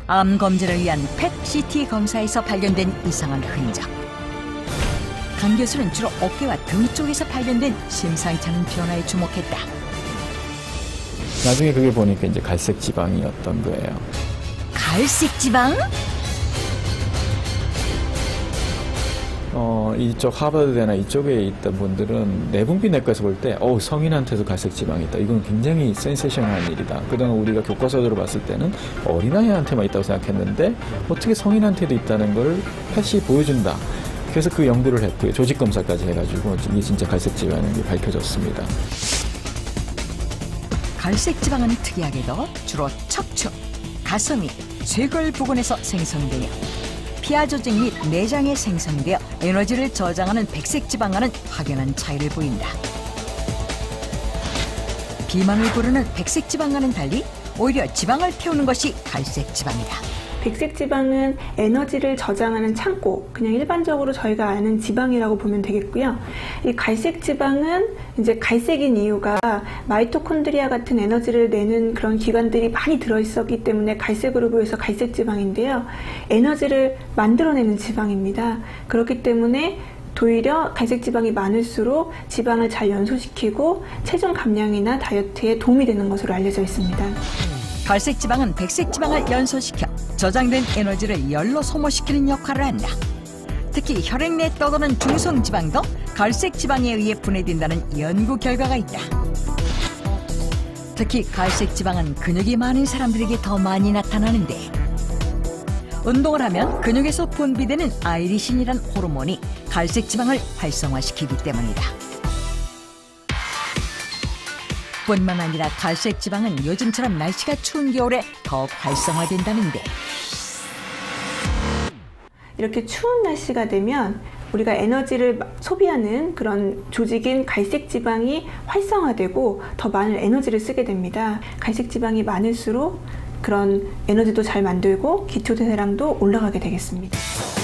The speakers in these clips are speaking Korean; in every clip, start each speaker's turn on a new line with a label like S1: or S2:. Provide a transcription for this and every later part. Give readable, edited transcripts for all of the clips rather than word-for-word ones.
S1: 암 검진을 위한 펫CT 검사에서 발견된 이상한 흔적. 강 교수는 주로 어깨와 등 쪽에서 발견된 심상치 않은 변화에 주목했다.
S2: 나중에 그게 보니까 이제 갈색 지방이었던 거예요.
S1: 갈색 지방?
S2: 이쪽 하버드대나 이쪽에 있던 분들은 내분비내과에서 볼 때 성인한테도 갈색 지방이 있다. 이건 굉장히 센세이션한 일이다. 그동안 우리가 교과서적으로 봤을 때는 어린아이한테만 있다고 생각했는데 어떻게 성인한테도 있다는 걸 펫이 보여준다. 그래서 그 연구를 했고요. 조직검사까지 해가지고 이게 진짜 갈색 지방인 게 밝혀졌습니다.
S1: 갈색 지방은 특이하게도 주로 척추, 가슴 및 쇄골 부근에서 생성되며 피하 조직 및 내장에 생성되어 에너지를 저장하는 백색 지방과는 확연한 차이를 보인다. 비만을 부르는 백색 지방과는 달리 오히려 지방을 태우는 것이 갈색 지방이다.
S3: 백색 지방은 에너지를 저장하는 창고, 그냥 일반적으로 저희가 아는 지방이라고 보면 되겠고요. 이 갈색 지방은 이제 갈색인 이유가 마이토콘드리아 같은 에너지를 내는 그런 기관들이 많이 들어있었기 때문에 갈색으로 보여서 갈색 지방인데요. 에너지를 만들어내는 지방입니다. 그렇기 때문에 오히려 갈색 지방이 많을수록 지방을 잘 연소시키고 체중 감량이나 다이어트에 도움이 되는 것으로 알려져 있습니다.
S1: 갈색 지방은 백색 지방을 연소시켜 저장된 에너지를 열로 소모시키는 역할을 한다. 특히 혈액 내 떠도는 중성 지방도 갈색 지방에 의해 분해된다는 연구 결과가 있다. 특히 갈색 지방은 근육이 많은 사람들에게 더 많이 나타나는데 운동을 하면 근육에서 분비되는 아이리신이란 호르몬이 갈색 지방을 활성화시키기 때문이다. 뿐만 아니라 갈색 지방은 요즘처럼 날씨가 추운 겨울에 더욱 활성화된다는데
S3: 이렇게 추운 날씨가 되면 우리가 에너지를 소비하는 그런 조직인 갈색 지방이 활성화되고 더 많은 에너지를 쓰게 됩니다. 갈색 지방이 많을수록 그런 에너지도 잘 만들고 기초대사량도 올라가게 되겠습니다.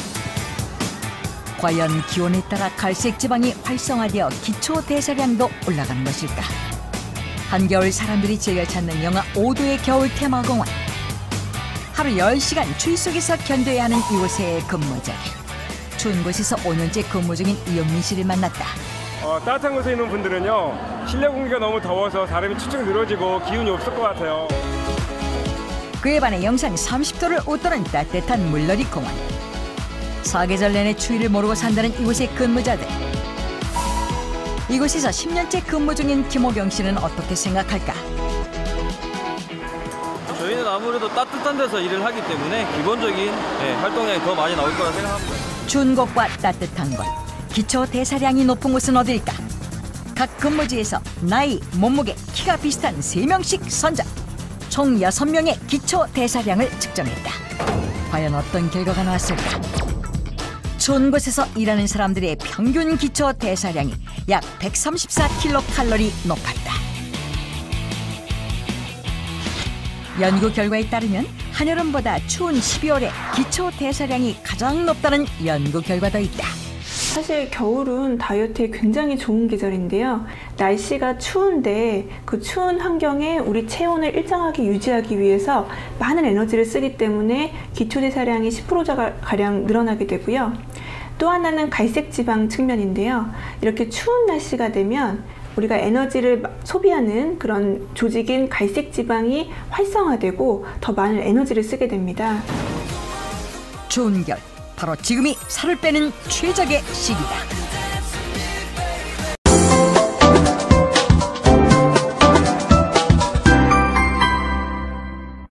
S1: 과연 기온에 따라 갈색 지방이 활성화되어 기초대사량도 올라가는 것일까? 한겨울 사람들이 즐겨 찾는 영하 5도의 겨울 테마공원. 하루 10시간 추위 속에서 견뎌야 하는 이곳의 근무자들. 추운 곳에서 5년째 근무 중인 이영민 씨를 만났다.
S4: 따뜻한 곳에 있는 분들은요. 실내 공기가 너무 더워서 사람이 축축 늘어지고 기운이 없을 것 같아요.
S1: 그에 반해 영상 30도를 웃도는 따뜻한 물놀이 공원. 사계절 내내 추위를 모르고 산다는 이곳의 근무자들. 이곳에서 10년째 근무 중인 김호경 씨는 어떻게 생각할까?
S5: 저희는 아무래도 따뜻한 데서 일을 하기 때문에 기본적인 활동량이 더 많이 나올 거라 생각합니다.
S1: 추운 곳과 따뜻한 곳, 기초 대사량이 높은 곳은 어딜까? 각 근무지에서 나이, 몸무게, 키가 비슷한 3명씩 선정. 총 6명의 기초 대사량을 측정했다. 과연 어떤 결과가 나왔을까? 추운 곳에서 일하는 사람들의 평균 기초 대사량이 약 134kcal 높았다. 연구 결과에 따르면 한여름보다 추운 12월에 기초 대사량이 가장 높다는 연구 결과도 있다.
S3: 사실 겨울은 다이어트에 굉장히 좋은 계절인데요. 날씨가 추운데 그 추운 환경에 우리 체온을 일정하게 유지하기 위해서 많은 에너지를 쓰기 때문에 기초대사량이 10%가량 늘어나게 되고요. 또 하나는 갈색 지방 측면인데요. 이렇게 추운 날씨가 되면 우리가 에너지를 소비하는 그런 조직인 갈색 지방이 활성화되고 더 많은 에너지를 쓰게 됩니다.
S1: 추운 겨울, 바로 지금이 살을 빼는 최적의 시기다.